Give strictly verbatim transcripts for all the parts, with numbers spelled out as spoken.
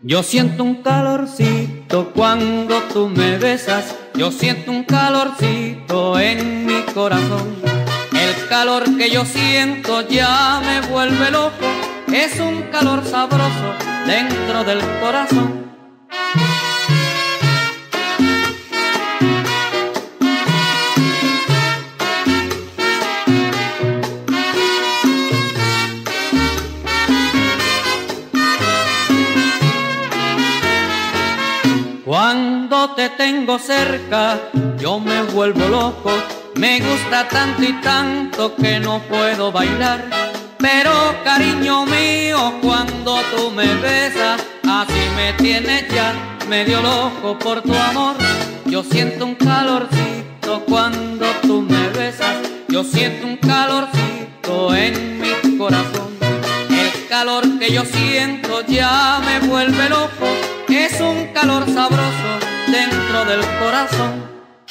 Yo siento un calorcito cuando tú me besas, yo siento un calorcito en mi corazón. El calor que yo siento ya me vuelve loco, es un calor sabroso dentro del corazón. Cuando te tengo cerca, yo me vuelvo loco. Me gusta tanto y tanto que no puedo bailar. Pero cariño mío, cuando tú me besas, así me tienes ya medio loco por tu amor. Yo siento un calorcito cuando tú me besas, yo siento un calorcito en mi corazón. El calor que yo siento ya me vuelve loco, es un calor sabroso dentro del corazón.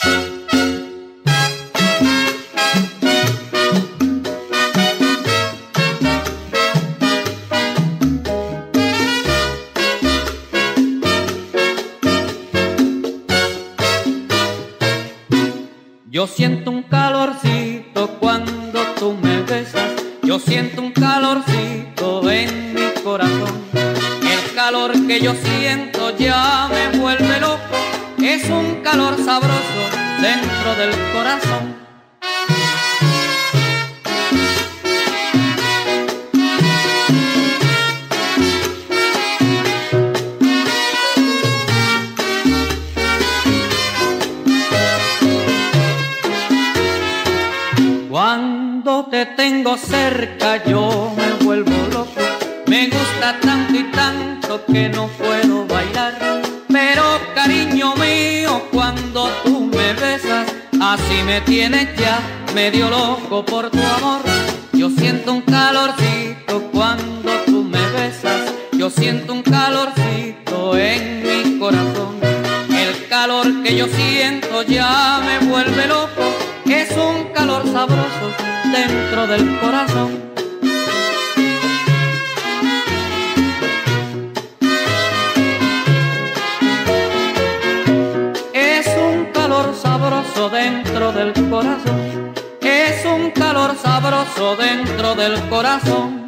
Yo siento un calorcito cuando tú me besas, yo siento un calorcito en mi corazón. El calor que yo siento ya me vuelve loco, es un calor sabroso dentro del corazón. Cuando te tengo cerca yo me vuelvo loco, me gusta tanto y tanto que no puedo bailar. Pero cariño mío, cuando tú me besas, así me tienes ya medio loco por tu amor. Yo siento un calorcito cuando tú me besas, yo siento un calorcito en mi corazón. El calor que yo siento ya me vuelve loco, es un calor sabroso dentro del corazón. Es un calor sabroso dentro del corazón, es un calor sabroso dentro del corazón.